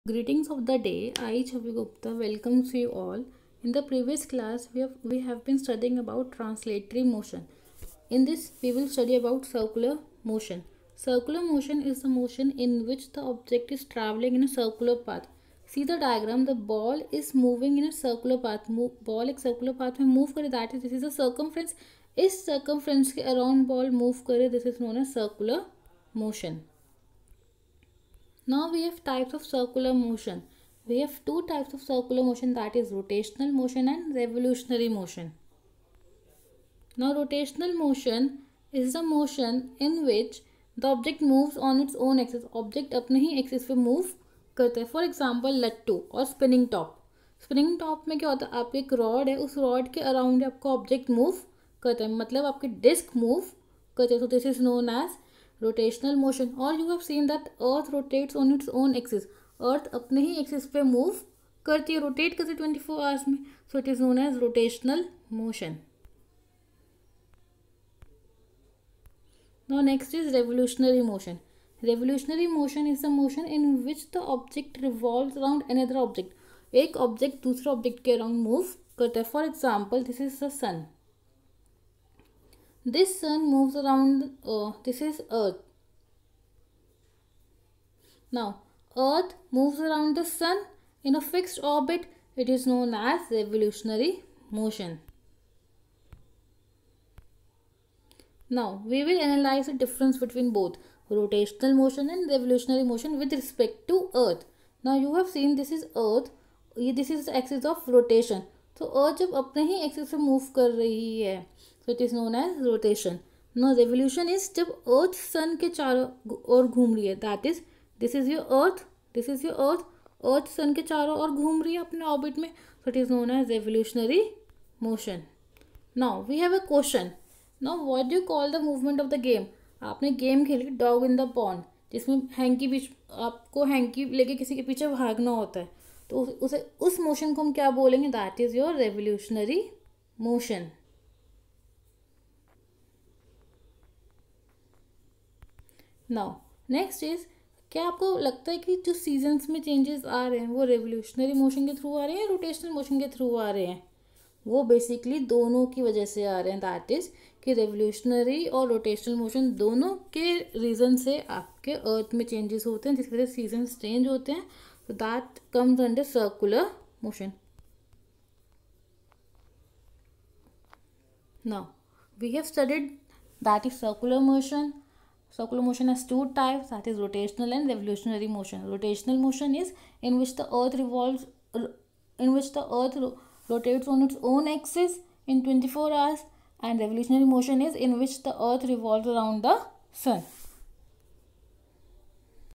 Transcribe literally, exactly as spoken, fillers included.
Greetings of the day. I, Chavi Gupta, welcomes you all. In the previous class, we have, we have been studying about translatory motion. In this, we will study about circular motion. Circular motion is the motion in which the object is traveling in a circular path. See the diagram, the ball is moving in a circular path. Move, ball एक circular path में move करे, that is, this is a circumference. इस circumference के around ball move करे, this is known as circular motion. Now we have types of circular motion. We have two types of circular motion, that is rotational motion and revolutionary motion. Now rotational motion is the motion in which the object moves on its own axis. Object अपने ही axis पे move करता है. For example लट्टू और spinning top. Spinning top में क्या होता है, आप एक rod है, उस rod के around आपका object move करता है, मतलब आपके disc move करते हैं. So this is known as rotational motion. Or you have seen that earth rotates on its own axis. earth अपने ही axis पे move करती है, rotate करती है twenty-four hours में. So it is known as rotational motion. Now next is revolutionary motion. Revolutionary motion is the motion in which the object revolves around another object. एक object दूसरे object के around move करता है. For example, this is the sun. This sun moves around, uh, this is earth. Now, earth moves around the sun in a fixed orbit. It is known as revolutionary motion. Now, we will analyze the difference between both rotational motion and revolutionary motion with respect to earth. Now, you have seen this is earth. This is the axis of rotation. So, earth जब अपने ही axis से move कर रही है, so it is known as rotation. Now revolution is जब earth sun के चारों ओर घूम रही है, that is, this is your earth, this is your earth, earth sun के चारों ओर घूम रही है अपने orbit में, so it is known as revolutionary motion. Now we have a question. Now what do you call the movement of the game? आपने game खेली dog in the pond, जिसमें हैंकी बीच आपको हैंकी लेके किसी के पीछे भागना होता है, तो उसे उस मोशन को हम क्या बोलेंगे? That is your revolutionary motion. Now next is, क्या आपको लगता है कि जो सीजन्स में चेंजेस आ रहे हैं वो रेवोल्यूशनरी मोशन के थ्रू आ रहे हैं या रोटेशनल मोशन के थ्रू आ रहे हैं? वो बेसिकली दोनों की वजह से आ रहे हैं. दैट इज कि रेवोल्यूशनरी और रोटेशनल मोशन दोनों के रीज़न से आपके अर्थ में चेंजेस होते हैं, जिसकी वजह से सीजन्स चेंज होते हैं. So that comes under circular motion. Now we have studied that is circular motion. Circular motion has two types, that is rotational and revolutionary motion. Rotational motion is in which the earth revolves, in which the earth rotates on its own axis in twenty-four hours, and revolutionary motion is in which the earth revolves around the sun.